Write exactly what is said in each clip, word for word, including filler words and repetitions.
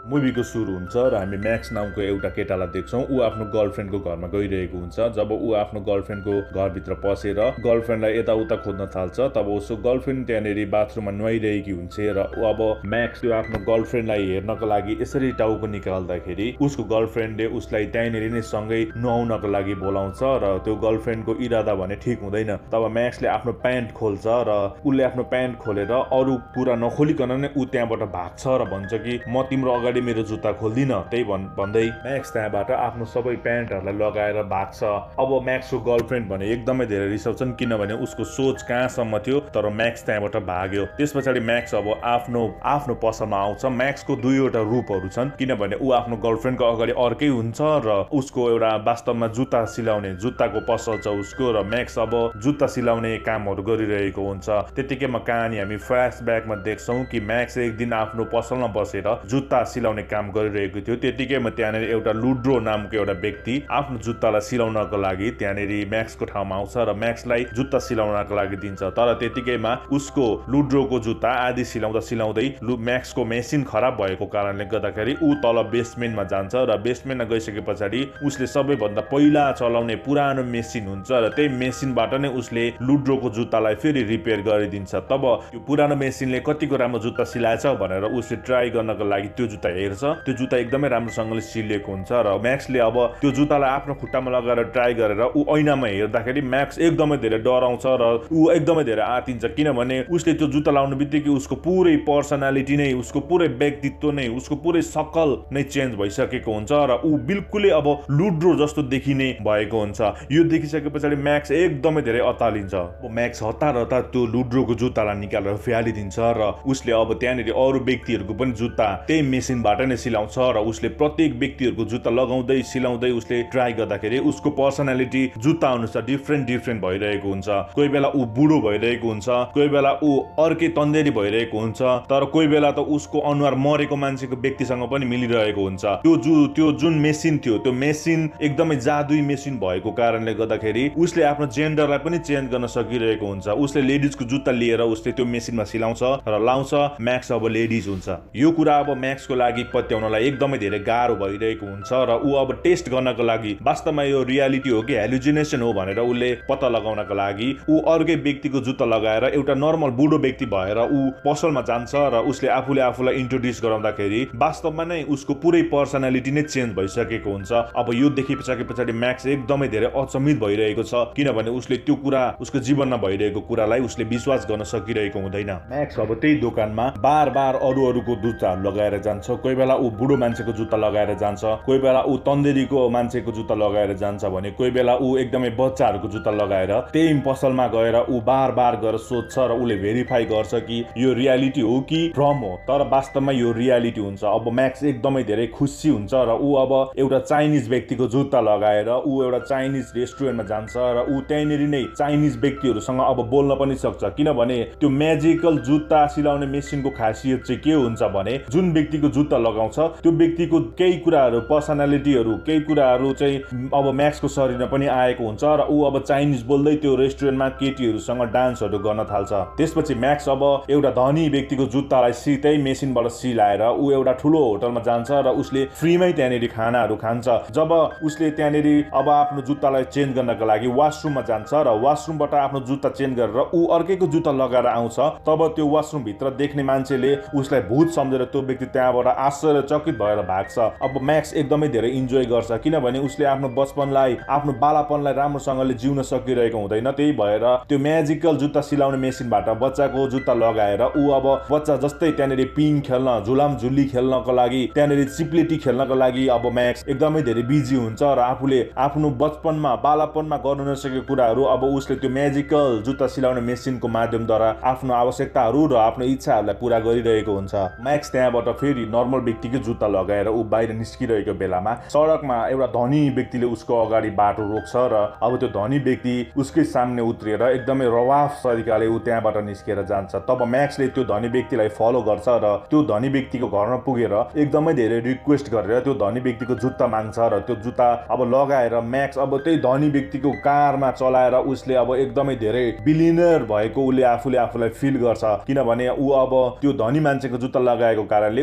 मुभीको सुरु हुन्छ र हामी म्याक्स नामको एउटा केटालाई देख्छौँ। ऊ आफ्नो गर्लफ्रेन्डको घरमा गइरहेको हुन्छ। जब ऊ आफ्नो गर्लफ्रेन्डको घरभित्र पसेर गर्लफ्रेन्डलाई यताउता खोज्न थाल्छ, तब उसको गर्लफ्रेन्ड त्यहाँनिर बाथरुममा नुहाइरहेकी हुन्छ र अब म्याक्स त्यो आफ्नो गर्लफ्रेन्डलाई हेर्नको लागि यसरी टाउको निकाल्दाखेरि उसको गर्लफ्रेन्डले उसलाई त्यहीँनिर नै सँगै नुहाउनको लागि बोलाउँछ र त्यो गर्लफ्रेन्डको इरादा भने ठिक हुँदैन। तब म्याक्सले आफ्नो प्यान्ट खोल्छ र उसले आफ्नो प्यान्ट खोलेर अरू कुरा नखोलिकन नै ऊ त्यहाँबाट भाग्छ र भन्छ कि म तिम्रो अगाडि मेरो जुत्ता खोल्दिन। त्यही भन् भन्दै म्याक्स त्यहाँबाट आफ्नो सबै प्यान्टहरूलाई लगाएर भाग्छ। अब म्याक्सको गर्लफ्रेन्ड भने एकदमै धेरै रिसाउँछन्, किनभने उसको सोच कहाँसम्म थियो, तर म्याक्स त्यहाँबाट भाग्यो। त्यस पछाडि म्याक्स अब आफ्नो आफ्नो पसलमा आउँछ। म्याक्सको दुईवटा रूपहरू छन्, किनभने ऊ आफ्नो गर्लफ्रेन्डको अगाडि अर्कै हुन्छ र उसको एउटा वास्तवमा जुत्ता सिलाउने जुत्ताको पसल छ उसको, र म्याक्स अब जुत्ता सिलाउने कामहरू गरिरहेको हुन्छ। त्यतिकैमा कहानी हामी फ्ल्यासब्याकमा देख्छौँ कि म्याक्स एक दिन आफ्नो पसलमा बसेर जुत्ता सिलाउने काम गरिरहेको थियो। त्यतिकैमा त्यहाँनिर एउटा लुड्रो नामको एउटा व्यक्ति आफ्नो जुत्तालाई सिलाउनको लागि त्यहाँनिर म्याक्सको ठाउँमा आउँछ र म्याक्सलाई जुत्ता सिलाउनको लागि दिन्छ। तर त्यतिकैमा उसको लुड्रोको जुत्ता आदि सिलाउँदा सिलाउँदै म्याक्सको मेसिन खराब भएको कारणले गर्दाखेरि ऊ तल बेसमेन्टमा जान्छ र बेसमेन्टमा गइसके पछाडि उसले सबैभन्दा पहिला चलाउने पुरानो मेसिन हुन्छ र त्यही मेसिनबाट नै उसले लुड्रोको जुत्तालाई फेरि रिपेयर गरिदिन्छ। तब त्यो पुरानो मेसिनले कतिको राम्रो जुत्ता सिलाएछ भनेर उसले ट्राई गर्नको लागि त्यो जुत्ता हेर्छ। त्यो जुत्ता एकदमै राम्रोसँगले सिलिएको हुन्छ र म्याक्सले अब त्यो जुत्तालाई आफ्नो खुट्टामा लगाएर ट्राई गरेर ऊ ऐनामा हेर्दाखेरि म्याक्स एकदमै धेरै डराउँछ र ऊ एकदमै धेरै आतिन्छ, किनभने उसले त्यो जुत्ता लाउनु बित्तिकै उसको पुरै पर्सनालिटी नै, उसको पुरै व्यक्तित्व नै, उसको पुरै सकल नै चेन्ज भइसकेको हुन्छ र ऊ बिल्कुलै अब लुड्रो जस्तो देखिने भएको हुन्छ। यो देखिसके पछाडि म्याक्स एकदमै धेरै अतालिन्छ। म्याक्स हतार हतार त्यो लुड्रोको जुत्तालाई निकालेर फ्यालिदिन्छ र उसले अब त्यहाँनिर अरू व्यक्तिहरूको पनि जुत्ता त्यही मेसिनबाट नै सिलाउँछ र उसले प्रत्येक व्यक्तिहरूको जुत्ता लगाउँदै सिलाउँदै उसले ट्राई गर्दाखेरि उसको पर्सनालिटी जुत्ता अनुसार डिफ्रेन्ट डिफ्रेन्ट भइरहेको हुन्छ। कोही बेला ऊ बुढो भइरहेको हुन्छ, कोही बेला ऊ अर्कै तन्देरी भइरहेको हुन्छ, तर कोही बेला त उसको अनुहार मरेको मान्छेको व्यक्तिसँग पनि मिलिरहेको हुन्छ। त्यो जु त्यो जुन मेसिन थियो, त्यो मेसिन एकदमै जादुई मेसिन भएको कारणले गर्दाखेरि उसले आफ्नो जेन्डरलाई पनि चेन्ज गर्न सकिरहेको हुन्छ। उसले लेडिजको जुत्ता लिएर उसले त्यो मेसिनमा सिलाउँछ र लाउँछ, म्याक्स अब लेडिज हुन्छ। यो कुरा अब म्याक्सको लागि पत्याउनलाई एकदमै धेरै गाह्रो भइरहेको हुन्छ र ऊ अब टेस्ट गर्नको लागि वास्तवमा यो रियालिटी हो कि हेलुजिनेसन हो भनेर उसले पत्ता लगाउनको लागि ऊ अर्कै व्यक्तिको जुत्ता लगाएर एउटा नर्मल बुढो व्यक्ति भएर ऊ पसलमा जान्छ र उसले आफूले आफूलाई इन्ट्रोड्युस गराउँदाखेरि वास्तवमा नै उसको पुरै पर्सनालिटी नै चेन्ज भइसकेको हुन्छ। अब यो देखिसके पछाडि म्याक्स एकदमै धेरै अचम्मित भइरहेको छ, किनभने उसले त्यो कुरा उसको जीवनमा भइरहेको कुरालाई उसले विश्वास गर्न सकिरहेको हुँदैन। म्याक्स अब त्यही दोकानमा बार बार अरू अरूको जुत्ताहरू लगाएर जान्छ। कोही बेला ऊ बुढो मान्छेको जुत्ता लगाएर जान्छ, कोही बेला ऊ तन्देरीको मान्छेको जुत्ता लगाएर जान्छ भने कोही बेला ऊ एकदमै बच्चाहरूको जुत्ता लगाएर त्यही पसलमा गएर ऊ बार बार गएर सोध्छ र उसले भेरिफाई गर्छ कि यो रियालिटी हो कि भ्रम हो, तर वास्तवमा यो रियालिटी हुन्छ। अब म्याक्स एकदमै धेरै खुसी हुन्छ र ऊ अब एउटा चाइनिज व्यक्तिको जुत्ता लगाएर ऊ एउटा चाइनिज रेस्टुरेन्टमा जान्छ र ऊ त्यहीँनिर नै चाइनिज व्यक्तिहरूसँग अब बोल्न पनि सक्छ, किनभने त्यो म्याजिकल जुत्ता सिलाउने मेसिनको खासियत चाहिँ के हुन्छ भने जुन व्यक्तिको जुत्ता लगाउँछ त्यो व्यक्तिको केही कुराहरू पर्सनालिटीहरू केही कुराहरू चाहिँ अब म्याक्सको शरीरमा पनि आएको हुन्छ र ऊ अब चाइनिज बोल्दै त्यो रेस्टुरेन्टमा केटीहरूसँग डान्सहरू गर्न थाल्छ। त्यसपछि म्याक्स अब एउटा धनी व्यक्तिको जुत्तालाई सिधै मेसिनबाट सिलाएर ऊ एउटा ठुलो होटलमा जान्छ र उसले फ्रीमै त्यहाँनिर खानाहरू खान्छ। जब उसले त्यहाँनिर अब आफ्नो जुत्तालाई चेन्ज गर्नको लागि वासरुममा जान्छ र वासरुमबाट आफ्नो जुत्ता चेन्ज गरेर ऊ अर्कैको जुत्ता लगाएर आउँछ, तब त्यो वासरुम भित्र देख्ने मान्छेले उसलाई भूत सम्झेर त्यो व्यक्ति त्यहाँबाट आश्चर्यचकित भएर भाग्छ। अब म्याक्स एकदमै धेरै इन्जोय गर्छ, किनभने उसले आफ्नो बचपनलाई आफ्नो बालापनलाई राम्रोसँगले जिउन सकिरहेको हुँदैन। त्यही भएर त्यो म्याजिकल जुत्ता सिलाउने मेसिनबाट बच्चाको जुत्ता लगाएर ऊ अब बच्चा जस्तै त्यहाँनिर पिङ खेल्न, झुलाम झुल्ली खेल्नको लागि, त्यहाँनिर चिप्लेटी खेल्नको लागि अब म्याक्स एकदमै धेरै बिजी हुन्छ र आफूले आफ्नो बचपनमा बालापनमा गर्नु नसकेको कुराहरू अब उसले त्यो म्याजिकल जुत्ता सिलाउने मेसिनको माध्यमद्वारा आफ्नो आवश्यकताहरू र आफ्नो इच्छाहरूलाई पुरा गरिरहेको हुन्छ। म्याक्स त्यहाँबाट फेरि नर्मल व्यक्तिकै जुत्ता लगाएर ऊ बाहिर निस्किरहेको बेलामा सडकमा एउटा धनी व्यक्तिले उसको अगाडि बाटो रोक्छ र अब त्यो धनी व्यक्ति उसकै सामने उत्रिएर एकदमै रवाफ तरिकाले ऊ त्यहाँबाट निस्केर जान्छ। तब म्याक्सले त्यो धनी व्यक्तिलाई फलो गर्छ र त्यो धनी व्यक्तिको घरमा पुगेर एकदमै धेरै रिक्वेस्ट गरेर त्यो धनी व्यक्तिको जुत्ता माग्छ र त्यो जुत्ता अब लगाएर म्याक्स अब त्यही धनी व्यक्तिको कारमा चलाएर उसले अब एकदमै धेरै बिलियनर भएको उसले आफूले आफूलाई फिल गर्छ, किनभने ऊ अब त्यो धनी मान्छेको जुत्ता लगाएको कारणले उसको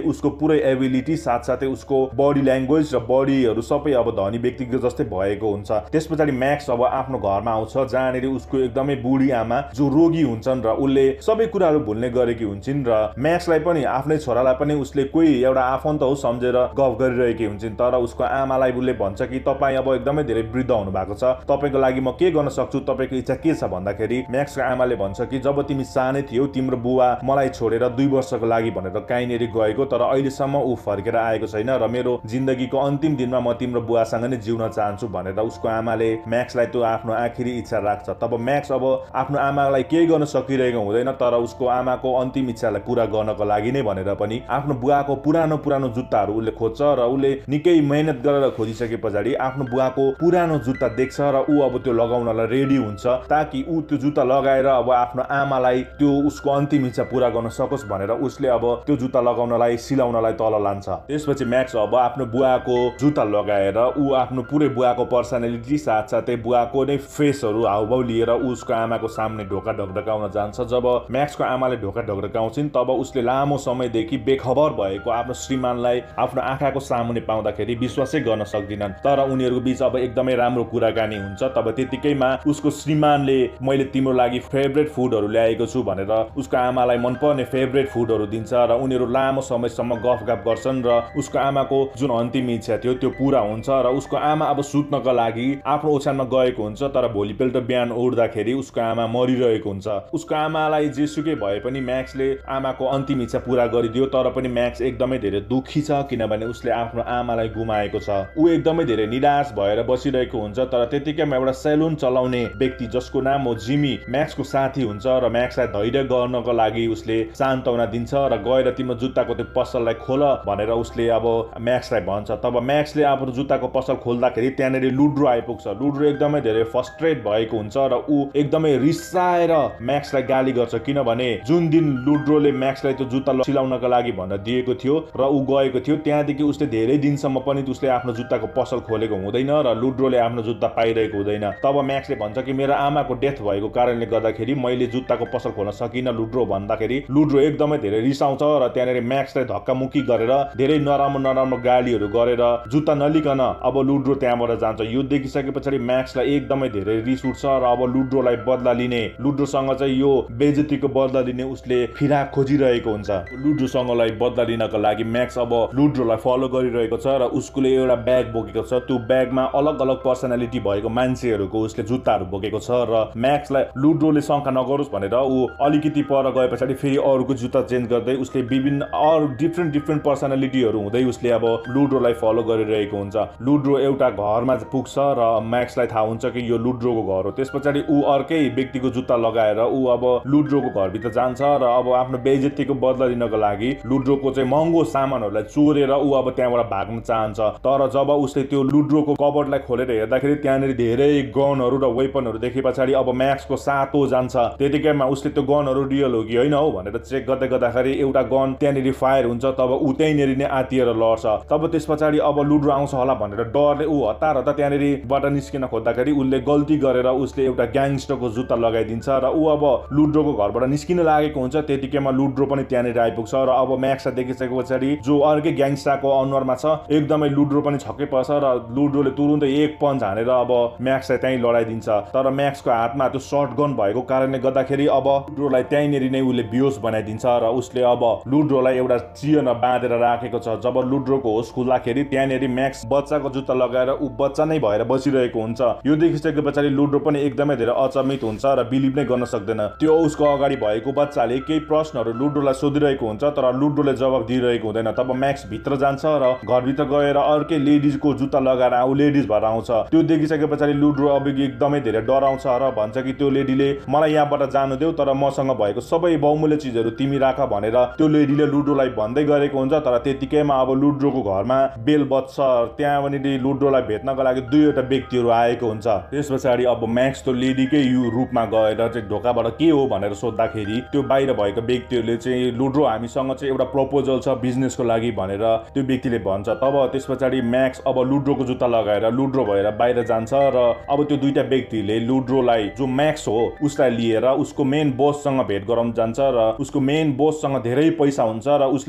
पुरै एबिलिटी साथसाथै उसको बडी ल्याङ्ग्वेज र बडीहरू सबै अब धनी व्यक्तिको जस्तै भएको हुन्छ। त्यस पछाडि म्याक्स अब आफ्नो घरमा आउँछ जहाँनिर उसको एकदमै बुढी आमा जो रोगी हुन्छन् र उसले सबै कुराहरू भुल्ने गरेकी हुन्छन् र म्याक्सलाई पनि आफ्नै छोरालाई पनि उसले कोही एउटा आफन्त हो सम्झेर गफ गरिरहेकी हुन्छन्। तर उसको आमालाई उसले भन्छ कि तपाईँ अब एकदमै धेरै वृद्ध हुनु भएको छ, तपाईँको लागि म के गर्न सक्छु, तपाईँको इच्छा के छ भन्दाखेरि म्याक्सको आमाले भन्छ कि जब तिमी सानै थियौ तिम्रो बुवा मलाई छोडेर दुई वर्षको लागि भनेर काहीँनिर गएको, तर अहिलेसम्म ऊ फर्केर आएको छैन र मेरो जिन्दगीको अन्तिम दिनमा म तिम्रो बुवासँग नै जिउन चाहन्छु भनेर उसको आमाले म्याक्सलाई त्यो आफ्नो आखिरी इच्छा राख्छ। तब म्याक्स अब आफ्नो आमालाई केही गर्न सकिरहेको हुँदैन, तर उसको आमाको अन्तिम इच्छालाई पुरा गर्नको लागि नै भनेर पनि आफ्नो बुवाको पुरानो पुरानो जुत्ताहरू उसले खोज्छ र उसले निकै मेहनत गरेर खोजिसके पछाडि आफ्नो बुवाको पुरानो जुत्ता देख्छ र ऊ अब त्यो लगाउनलाई रेडी हुन्छ ताकि ऊ त्यो जुत्ता लगाएर अब आफ्नो आमालाई त्यो उसको अन्तिम इच्छा पुरा गर्न सकोस् भनेर उसले अब त्यो जुत्ता लगाउनलाई सिलाउनलाई तल लान्छ। त्यसपछि म्याक्स अब आफ्नो बुवाको जुत्ता लगाएर ऊ आफ्नो पुरै बुवाको पर्सनालिटी साथसाथै बुवाको नै फेसहरू हाउभाउ लिएर उसको आमाको सामने ढोका ढकढकाउन जान्छ। जब म्याक्सको आमाले ढोका ढकढकाउँछिन् तब उसले लामो समयदेखि बेखबर भएको आफ्नो श्रीमानलाई आफ्नो आँखाको सामुन्ने पाउँदाखेरि विश्वासै गर्न सक्दिनन्, तर उनीहरूको बीच अब एकदमै राम्रो कुराकानी हुन्छ। तब त्यतिकैमा उसको श्रीमानले मैले तिम्रो लागि फेभरेट फुडहरू ल्याएको छु भनेर उसको आमालाई मनपर्ने फेभरेट फुडहरू दिन्छ र उनीहरू लामो समयसम्म गफगाफ गर्छन् र उसको आमाको जुन अन्तिम इच्छा थियो त्यो पुरा हुन्छ र उसको आमा अब सुत्नका लागि आफ्नो ओछ्यानमा गएको हुन्छ, तर भोलिपल्ट बिहान उठ्दाखेरि उसको आमा मरिरहेको हुन्छ। उसको आमालाई जेसुकै भए पनि म्याक्सले आमाको अन्तिम इच्छा पुरा गरिदियो, तर पनि म्याक्स एकदमै धेरै दुखी छ किनभने उसले आफ्नो आमालाई गुमाएको छ। ऊ एकदमै धेरै निराश भएर बसिरहेको हुन्छ, तर त्यतिकैमा एउटा सेलुन चलाउने व्यक्ति जसको नाम हो जिमी म्याक्सको साथी हुन्छ र म्याक्सलाई धैर्य गर्नको लागि उसले सान्त्वना दिन्छ र गएर तिम्रो जुत्ताको त्यो पसललाई खोल भनेर उसले अब म्याक्सलाई भन्छ। तब म्याक्सले आफ्नो जुत्ताको पसल खोल्दाखेरि त्यहाँनिर लुड्रो आइपुग्छ। लुड्रो एकदमै धेरै फ्रस्ट्रेट भएको हुन्छ र ऊ एकदमै रिसाएर म्याक्सलाई गाली गर्छ किनभने जुन दिन लुड्रोले म्याक्सलाई त्यो जुत्ता सिलाउनका लागि भनेर दिएको थियो र ऊ गएको थियो त्यहाँदेखि उसले धेरै दिनसम्म पनि उसले आफ्नो जुत्ताको पसल खोलेको हुँदैन र लुड्रोले आफ्नो जुत्ता पाइरहेको हुँदैन। तब म्याक्सले भन्छ कि मेरो आमाको डेथ भएको कारणले गर्दाखेरि मैले जुत्ताको पसल खोल्न सकिनँ लुड्रो भन्दाखेरि लुड्रो एकदमै धेरै रिसाउँछ र त्यहाँनिर म्याक्सलाई धक्कामुक्की गरेर धेरै नराम्रो नराम्रो गालीहरू गरेर जुत्ता नलिकन अब लुड्रो त्यहाँबाट जान्छ। यो देखिसके पछाडि म्याक्सलाई एकदमै धेरै रिस उठ्छ र अब लुड्रोलाई बदला लिने लुड्रोसँग चाहिँ यो बेइज्जतीको बदला लिने उसले फिराक खोजिरहेको हुन्छ। लुड्रोसँगलाई बदला लिनका लागि म्याक्स अब लुड्रोलाई फलो गरिरहेको छ र उसले एउटा ब्याग बोकेको छ। त्यो ब्यागमा अलग अलग पर्सनालिटी भएको मान्छेहरूको उसले जुत्ताहरू बोकेको छ र म्याक्सलाई लुड्रोले शङ्का नगरोस् भनेर ऊ अलिकति पर गए पछाडि फेरि अरूको जुत्ता चेन्ज गर्दै उसले विभिन्न अरू डिफ्रेन्ट डिफ्रेन्ट पर्सनालिटीहरू हुँदै उसले अब लुड्रोलाई फलो गरिरहेको हुन्छ। लुड्रो एउटा घरमा पुग्छ र म्याक्सलाई थाहा हुन्छ कि यो लुड्रोको घर हो। त्यस पछाडि ऊ अर्कै व्यक्तिको जुत्ता लगाएर ऊ अब लुड्रोको घरभित्र जान्छ र अब आफ्नो बेइज्जतीको बदला लिनको लागि लुड्रोको चाहिँ महँगो सामानहरूलाई चोरेर ऊ अब त्यहाँबाट भाग्न चाहन्छ। तर जब उसले त्यो लुड्रोको कबर्डलाई खोलेर हेर्दाखेरि त्यहाँनिर धेरै गनहरू र वेपनहरू देखे पछाडि अब म्याक्सको सातो जान्छ। त्यतिकैमा उसले त्यो गनहरू रियल हो कि होइन हो भनेर चेक गर्दै गर्दाखेरि एउटा गन त्यहाँनिर फायर हुन्छ। तब ऊ त्यहीँनिर नै आतिएर लड्छ। तब त्यस पछाडि अब लुड्रो आउँछ होला भनेर डरले ऊ हतार हतार त्यहाँनिरबाट निस्किन खोज्दाखेरि उसले गल्ती गरेर उसले एउटा ग्याङ्स्टरको जुत्ता लगाइदिन्छ र ऊ अब लुड्रोको घरबाट निस्किन लागेको हुन्छ। त्यतिकैमा लुड्रो पनि त्यहाँनिर आइपुग्छ र अब म्याक्सलाई देखिसके पछाडि जो अर्कै ग्याङ्स्टरको अनुहारमा छ एकदमै लुड्रो पनि छक्कै पर्छ र लुड्रोले तुरुन्तै एक पन्च हानेर अब म्याक्सलाई त्यहीँ लडाइदिन्छ। तर म्याक्सको हातमा त्यो सर्ट गन भएको कारणले गर्दाखेरि अब लुड्रोलाई त्यहीँनिर नै उसले बेहोस बनाइदिन्छ र उसले अब लुड्रोलाई एउटा चियरमा बाँधेर राखेको छ। जब लुड्रोको होस खुल्दाखेरि त्यहाँनिर म्याक्स बच्चाको जुत्ता लगाएर ऊ बच्चा नै भएर बसिरहेको हुन्छ। यो देखिसके पछाडि लुड्रो पनि एकदमै धेरै अचम्मित हुन्छ र बिलिभ नै गर्न सक्दैन। त्यो उसको अगाडि भएको बच्चाले केही प्रश्नहरू लुड्रोलाई सोधिरहेको हुन्छ तर लुड्रोले जवाब दिइरहेको हुँदैन। तब म्याक्स भित्र जान्छ र घरभित्र गएर अर्कै लेडिजको जुत्ता लगाएर आऊ लेडिज भएर आउँछ। त्यो देखिसके पछाडि लुड्रो अब एकदमै धेरै डराउँछ र भन्छ कि त्यो लेडीले मलाई यहाँबाट जानु देऊ तर मसँग भएको सबै बहुमूल्य चिजहरू तिमी राख भनेर त्यो लेडीले लुड्रोलाई भन्दै गरेको हुन्छ। तर त्यतिकैमा अब लुड्रोको घरमा बेल बज्छ। त्यहाँ पनि लुड्रोलाई भेट्नको लागि दुईवटा व्यक्तिहरू आएको हुन्छ। त्यस पछाडि अब म्याक्स त्यो लेडीकै यो रूपमा गएर चाहिँ ढोकाबाट के हो भनेर सोद्धाखेरि त्यो बाहिर भएको व्यक्तिहरूले चाहिँ लुड्रो हामीसँग चाहिँ एउटा प्रपोजल छ बिजनेसको लागि भनेर त्यो व्यक्तिले भन्छ। तब त्यस पछाडि म्याक्स अब लुड्रोको जुत्ता लगाएर लुड्रो भएर बाहिर जान्छ र अब त्यो दुईटा व्यक्तिले लुड्रोलाई जो म्याक्स हो उसलाई लिएर उसको मेन बोससँग भेट गराउन जान्छ र उसको मेन बोससँग धेरै पैसा हुन्छ र उसले अब लुड्रो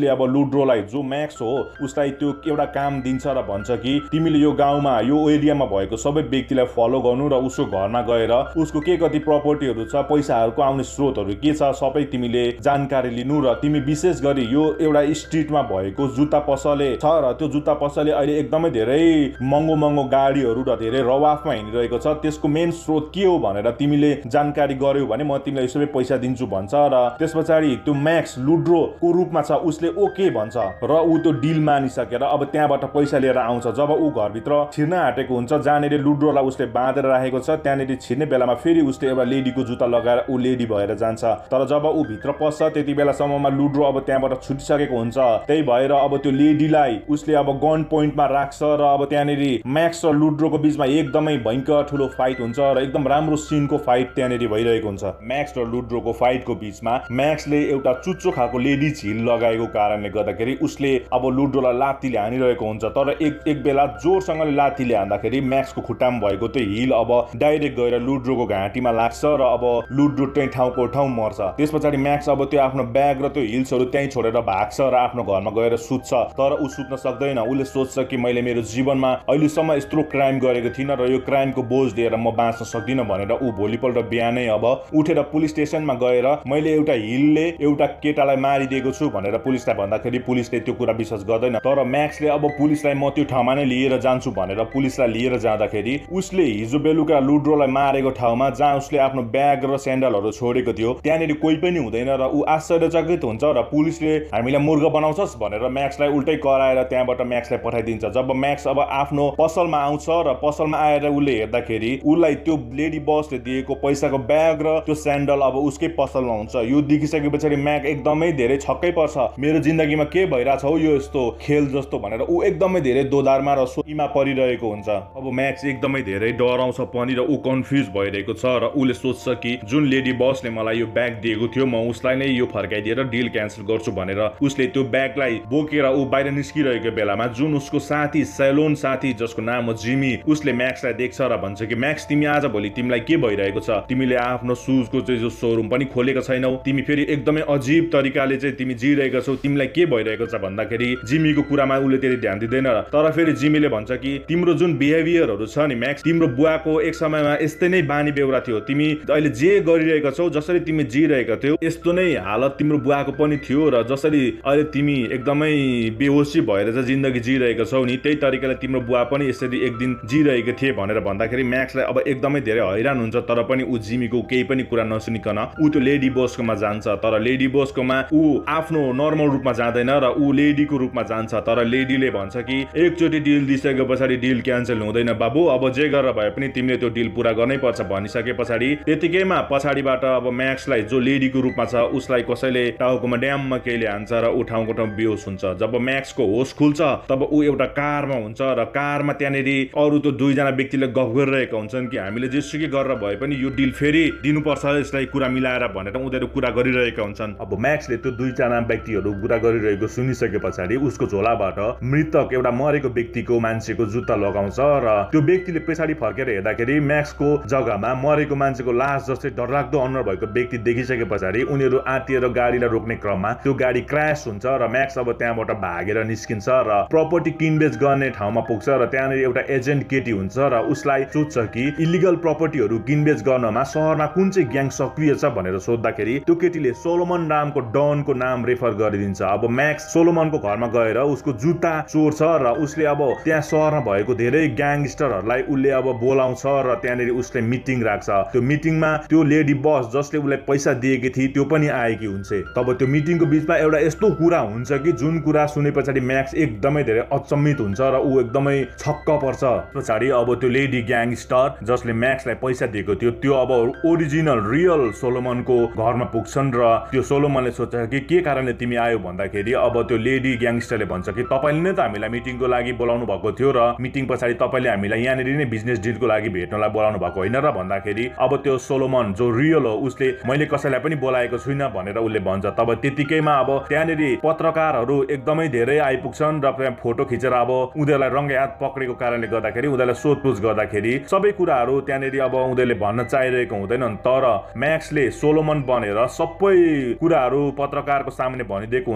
लुड्रोलाई, जो म्याक्स हो उसलाई त्यो एउटा काम दिन्छ र भन्छ कि तिमीले यो गाउँमा यो एरियामा भएको सबै व्यक्तिलाई फलो गर्नु र उसको घरमा गएर उसको के कति प्रपर्टीहरू छ, पैसाहरूको आउने स्रोतहरू के छ सबै तिमीले जानकारी लिनु र तिमी विशेष गरी यो एउटा स्ट्रिटमा भएको जुत्ता पसले छ र त्यो जुत्ता पसले अहिले एकदमै धेरै महँगो महँगो गाडीहरू र धेरै रवाफमा हिँडिरहेको छ, त्यसको मेन स्रोत के हो भनेर तिमीले जानकारी गर्यौ भने म तिमीलाई सबै पैसा दिन्छु भन्छ। र त्यस पछाडि त्यो म्याक्स लुड्रोको रूपमा छ, उसले ओके भन्छ र ऊ त्यो डिल मानिसकेर अब त्यहाँबाट पैसा लिएर आउँछ। जब ऊ घरभित्र छिर्न आँटेको हुन्छ, जहाँनिर लुड्रोलाई उसले बाँधेर राखेको छ त्यहाँनिर छिर्ने बेलामा फेरि उसले एउटा लेडीको जुत्ता लगाएर ऊ लेडी भएर जान्छ। तर जब ऊ भित्र पस्छ त्यति बेलासम्ममा लुड्रो अब त्यहाँबाट छुटिसकेको हुन्छ। त्यही भएर अब त्यो लेडीलाई उसले अब गन पोइन्टमा राख्छ र अब त्यहाँनिर म्याक्स र लुड्रोको बीचमा एकदमै भयङ्कर ठुलो फाइट हुन्छ र एकदम राम्रो सिनको फाइट त्यहाँनिर भइरहेको हुन्छ। म्याक्स र लुड्रोको फाइटको बीचमा म्याक्सले एउटा चुच्चो खालको लेडी झिल लगाएको कारणले गर्दाखेरि उसले अब लुड्रोलाई लात्तीले हानिरहेको हुन्छ। तर एक एक बेला जोरसँगले लात्तीले हान्दाखेरि म्याक्सको खुट्टामा भएको त्यो हिल अब डाइरेक्ट गएर लुड्रोको घाँटीमा लाग्छ र अब लुड्रो त्यही ठाउँको ठाउँ मर्छ। त्यस पछाडि म्याक्स अब त्यो आफ्नो ब्याग र त्यो हिल्सहरू त्यहीँ छोडेर भाग्छ र आफ्नो घरमा गएर सुत्छ। तर ऊ सुत्न सक्दैन, उसले सोच्छ कि मैले मेरो जीवनमा अहिलेसम्म यत्रो क्राइम गरेको थिइनँ र यो क्राइमको बोझ लिएर म बाँच्न सक्दिनँ भनेर ऊ भोलिपल्ट बिहानै अब उठेर पुलिस स्टेसनमा गएर मैले एउटा हिलले एउटा केटालाई मारिदिएको छु भनेर पुलिसलाई भन्दाखेरि पुलिसले त्यो कुरा विश्वास गर्दैन। तर म्याक्सले अब पुलिसलाई म त्यो ठाउँमा नै लिएर जान्छु भनेर पुलिसलाई लिएर जाँदाखेरि उसले हिजो बेलुका लुड्रोलाई मारेको ठाउँमा जहाँ उसले आफ्नो ब्याग र स्यान्डलहरू छोडेको थियो त्यहाँनिर कोही पनि हुँदैन र ऊ आश्चर्यचकित हुन्छ र पुलिसले हामीलाई मूर्ख बनाउँछस् भनेर म्याक्सलाई उल्टै कराएर त्यहाँबाट म्याक्सलाई पठाइदिन्छ। जब म्याक्स अब आफ्नो पसलमा आउँछ र पसलमा आएर उसले हेर्दाखेरि उसलाई त्यो लेडी बसले दिएको पैसाको ब्याग र त्यो स्यान्डल अब उसकै पसलमा हुन्छ। यो देखिसके पछाडि म्याक एकदमै धेरै छक्कै पर्छ, मेरो जिन्दगीमा के भइरहेछ हो यो यस्तो खेल जस्तो भनेर ऊ एकदमै धेरै दोधारमा र सोहीमा परिरहेको हुन्छ। अब म्याक्स एकदमै धेरै डराउँछ पनि र ऊ कन्फ्युज भइरहेको छ र उसले सोच्छ कि जुन लेडी बसले मलाई यो ब्याग दिएको थियो म उसलाई नै यो फर्काइदिएर डिल क्यान्सल गर्छु भनेर उसले त्यो ब्यागलाई बोकेर ऊ बाहिर निस्किरहेको बेलामा जुन उसको साथी सेलोन साथी जसको नाम हो जिमी उसले म्याक्सलाई देख्छ र भन्छ कि म्याक्स तिमी आज भोलि तिमीलाई के भइरहेको छ, तिमीले आफ्नो सुजको चाहिँ जो सोरुम पनि खोलेको छैनौ, तिमी फेरि एकदमै अजीब तरिकाले चाहिँ तिमी जिरहेको छौ, तिमीलाई के भइरहेको छ भन्दाखेरि जिमीको कुरामा उसले त्यति ध्यान दिँदैन। तर फेरि जिमीले भन्छ कि तिम्रो जुन बिहेभियरहरू छ नि म्याक्स, तिम्रो बुवाको एक समयमा यस्तै नै बानी बेहोरा थियो, तिमी अहिले जे गरिरहेका छौ जसरी तिमी जिरहेका थियौ यस्तो नै हालत तिम्रो बुवाको पनि थियो र जसरी अहिले तिमी एकदमै बेहोसी भएर चाहिँ जिन्दगी जिरहेका छौ नि त्यही तरिकाले तिम्रो बुवा पनि यसरी एक दिन जिरहेको थिए भनेर भन्दाखेरि म्याक्सलाई अब एकदमै धेरै हैरान हुन्छ। तर पनि ऊ जिमीको केही पनि कुरा नसुनिकन ऊ त्यो लेडी बसकोमा जान्छ। तर लेडी बसकोमा ऊ आफ्नो नर्मल रूपमा जाँदैन र ऊ लेडीको रूपमा जान्छ। तर लेडीले भन्छ कि एकचोटि डिल दिइसके पछाडि डिल क्यान्सल हुँदैन बाबु, अब जे गरेर भए पनि तिमीले त्यो डिल पुरा गर्नै पर्छ भनिसके पछाडि त्यतिकैमा पछाडिबाट अब म्याक्सलाई जो लेडीको रूपमा छ उसलाई कसैले टाउकोमा ड्याममा केहीले हान्छ र ऊ ठाउँको ठाउँ बेहोस हुन्छ। जब म्याक्सको होस खुल्छ तब ऊ एउटा कारमा हुन्छ र कारमा त्यहाँनिर अरू त्यो दुईजना व्यक्तिले गफ गरिरहेका हुन्छन् कि हामीले जेसुकै गरेर भए पनि यो डिल फेरि दिनुपर्छ यसलाई कुरा मिलाएर भनेर उनीहरू कुरा गरिरहेका हुन्छन्। अब म्याक्सले त्यो दुईजना व्यक्तिहरू कुरा गरिरहेको सुनिसके पछाडि उसको झोलाबाट मृतक एउटा मरेको व्यक्तिको मान्छेको जुत्ता लगाउँछ र त्यो व्यक्तिले पछाडि फर्केर हेर्दाखेरि म्याक्सको जग्गामा मरेको मान्छेको लास जस्तै डरलाग्दो अनुहार भएको व्यक्ति देखिसके पछाडि उनीहरू आँतिएर गाडीलाई रोक्ने क्रममा त्यो गाडी क्रास हुन्छ र म्याक्स अब त्यहाँबाट भागेर निस्किन्छ र प्रपर्टी किनबेच गर्ने ठाउँमा पुग्छ र त्यहाँनिर एउटा एजेन्ट केटी हुन्छ र उसलाई सोध्छ कि इलिगल प्रपर्टीहरू किनबेच गर्नमा सहरमा कुन चाहिँ ग्याङ सक्रिय छ भनेर सोद्धाखेरि त्यो केटीले सोलोमन नामको डनको नाम रेफर गरिदिन्छ। अब म्याक्स सोलोमनको घरमा गएर उसको जुत्ता चोर्छ र उसले अब त्यहाँ सहरमा भएको धेरै ग्याङस्टरहरूलाई उसले अब बोलाउँछ र त्यहाँनिर उसले मिटिङ राख्छ। त्यो मिटिङमा त्यो लेडी बस जसले उसलाई पैसा दिएकी थिए त्यो पनि आएकी हुन्छ। तब त्यो मिटिङको बीचमा एउटा यस्तो कुरा हुन्छ कि जुन कुरा सुने पछाडि म्याक्स एकदमै धेरै अचम्मित हुन्छ र ऊ एकदमै छक्क पर्छ। पछाडि अब त्यो लेडी ग्याङस्टर जसले म्याक्सलाई पैसा दिएको थियो त्यो अब ओरिजिनल रियल सोलोमनको घरमा पुग्छन् र त्यो सोलोमनले सोच्छ कि के कारणले तिमी आयो भन्दाखेरि अब त्यो लेडी ग्याङस्टरले भन्छ कि तपाईले नै त हामीलाई मिटिङको लागि बोलाउनु भएको थियो र मिटिङ पछाडि तपाईले हामीलाई यहाँनिर नै बिजनेस डिलको लागि भेट्नलाई बोलाउनु भएको होइन र भन्दाखेरि अब त्यो सोलोमन जो रियल हो उसले मैले कसैलाई पनि बोलाएको छुइनँ भनेर उसले भन्छ। तब त्यतिकैमा अब त्यहाँनिर पत्रकारहरू एकदमै धेरै आइपुग्छन् र फोटो खिचेर अब उनीहरूलाई रङ्गे हात पक्रेको कारणले गर्दाखेरि उनीहरूलाई सोधपुछ गर्दाखेरि सबै कुराहरू त्यहाँनिर अब उनीहरूले भन्न चाहिरहेको हुँदैनन्। तर म्याक्सले सोलोमन बनेर सबै कुराहरू पत्रकारको सामने भनिदिएको हुन्छ कि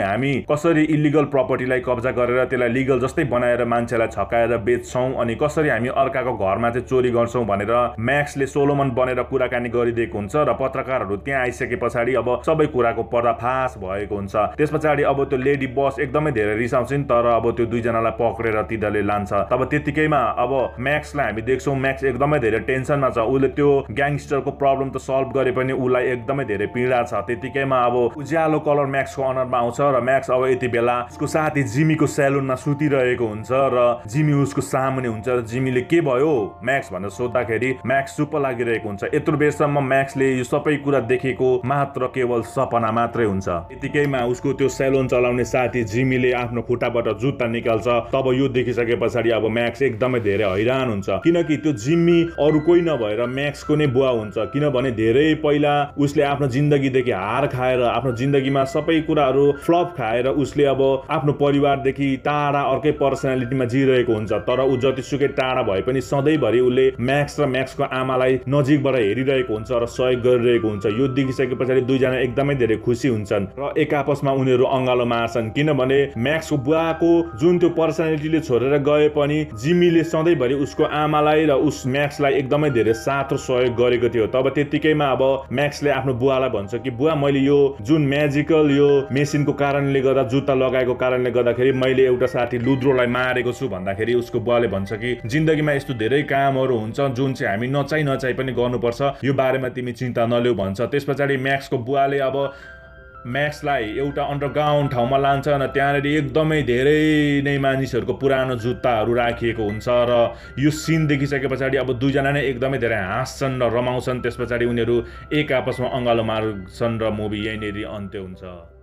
हामी कसरी इलिगल प्रपर्टीलाई कब्जा गरेर त्यसलाई लिगल जस्तै बनाएर मान्छेलाई छकाएर बेच्छौं अनि कसरी हामी अर्काको घरमा चाहिँ चोरी गर्छौं भनेर म्याक्सले सोलोमन बनेर कुराकानी गरिदिएको हुन्छ र पत्रकारहरू त्यहाँ आइसके पछाडि अब सबै कुराको पर्दाफास भएको हुन्छ। त्यसपछाडि अब त्यो लेडी बस एकदमै धेरै रिसाउँछिन् तर अब त्यो दुईजनालाई पक्रेर तिनीहरूले लान्छ। तब त्यतिकैमा अब म्याक्सलाई हामी देख्छौं म्याक्स एकदमै धेरै टेन्सनमा छ। उसले त्यो ग्याङस्टरको प्रब्लम त सल्भ गरे पनि उसलाई एकदमै धेरै पीडा छ। त्यतिकैमा अब उज्यालो कलर म्याक्सको अनुहारमा आउँछ र म्याक्स अब यति बेला उसको साथी जिमीको सेलुनमा सुतिरहेको हुन्छ र जिमी उसको सामुने हुन्छ र जिमीले के भयो म्याक्स भनेर सोद्धाखेरि म्याक्स चुप्प लागिरहेको हुन्छ। यत्रो बेरसम्म म्याक्सले यो सबै कुरा देखेको मात्र केवल सपना मात्रै हुन्छ। त्यतिकैमा उसको त्यो सेलुन चलाउने साथी जिमीले आफ्नो खुट्टाबाट जुत्ता निकाल्छ। तब यो देखिसके पछाडि अब म्याक्स एकदमै धेरै हैरान हुन्छ किनकि त्यो जिमी अरू कोही नभएर म्याक्सको नै बुवा हुन्छ। किनभने धेरै पहिला उसले आफ्नो जिन्दगीदेखि हार खाएर आफ्नो जिन्दगीमा सबै कुराहरू फ्लप खाएर उसले अब आफ्नो परिवारदेखि टाढा अर्कै पर्सनालिटीमा जिरहेको हुन्छ। तर ऊ जतिसुकै टाढा भए पनि सधैँभरि उसले म्याक्स र म्याक्सको आमालाई नजिकबाट हेरिरहेको हुन्छ र सहयोग गरिरहेको हुन्छ। यो देखिसके पछाडि दुईजना एकदमै धेरै खुसी हुन्छन् र एक आपसमा उनीहरू अँगालो मार्छन् किनभने म्याक्सको बुवाको जुन त्यो पर्सनालिटीले छोडेर गए पनि जिमीले सधैँभरि उसको आमालाई र उस म्याक्सलाई एकदमै धेरै साथ र सहयोग गरेको थियो। तब त्यतिकैमा अब म्याक्सले आफ्नो बुवालाई भन्छ कि बुवा मैले यो जुन म्याजिकल यो मेसिनको कारणले गर्दा जुत्ता लगाएको कारणले गर्दाखेरि मैले एउटा साथी लुद्रोलाई मारेको छु भन्दाखेरि उसको बुवाले भन्छ कि जिन्दगीमा यस्तो धेरै कामहरू हुन्छ जुन चाहिँ हामी नचाहि नचाहि पनि गर्नुपर्छ यो बारेमा तिमी चिन्ता नलेऊ भन्छ। त्यस पछाडि म्याक्सको बुवाले अब म्याक्सलाई एउटा अन्डरग्राउन्ड ठाउँमा लान्छ र त्यहाँनिर एकदमै धेरै नै मानिसहरूको पुरानो जुत्ताहरू राखिएको हुन्छ र यो सिन देखिसके पछाडि अब दुईजना नै एकदमै धेरै हाँस्छन् र रमाउँछन्। त्यस पछाडि उनीहरू एक आपसमा अँगालो मार्छन् र मुभी यहीँनिर अन्त्य हुन्छ।